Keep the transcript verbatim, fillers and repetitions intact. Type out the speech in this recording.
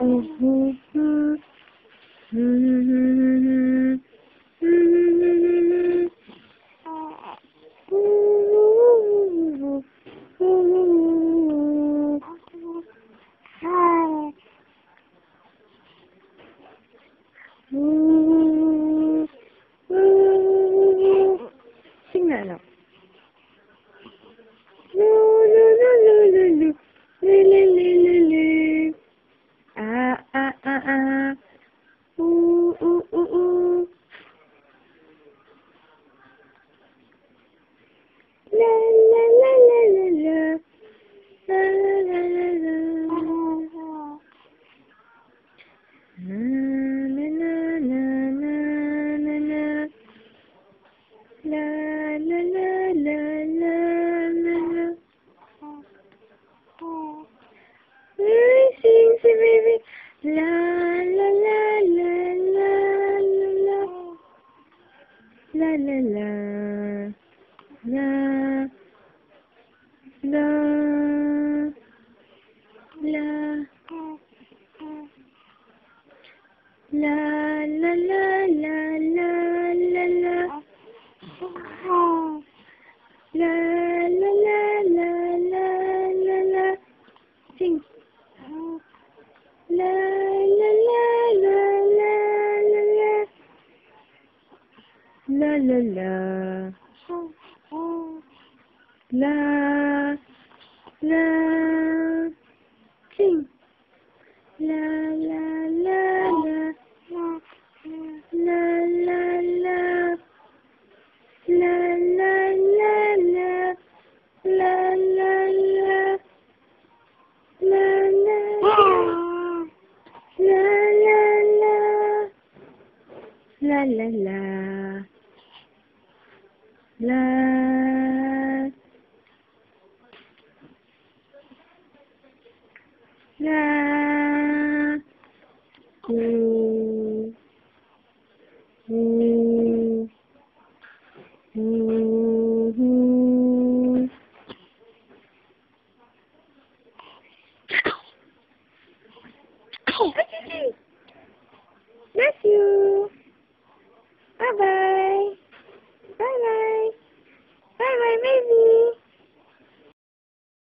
Sing that now. Ah, ah, ah, ah. Ooh, ooh, ooh, ooh. La, la, la, la, la, la. La, la, la, la, la. Na, na, na, na, na, na, na. La, la, la, la, la, la, la. Hey, sing, sing, baby. La, la, la, la, la, la, la. La, la, la. La, la, la. La, la, la, la, la, la, la. La, la, la, la, la, la, la. Sing. La, la, la, la, la, la, la. La, la, la. La, la. Sing. La, la, la, la. La, la, la. La, la, la, la. La, la, la. La, la, la. La, la, la. La, la, la. La. La. Ooh. Ooh. Ooh. Bless you. Bye bye. Bye bye. Bye bye, baby.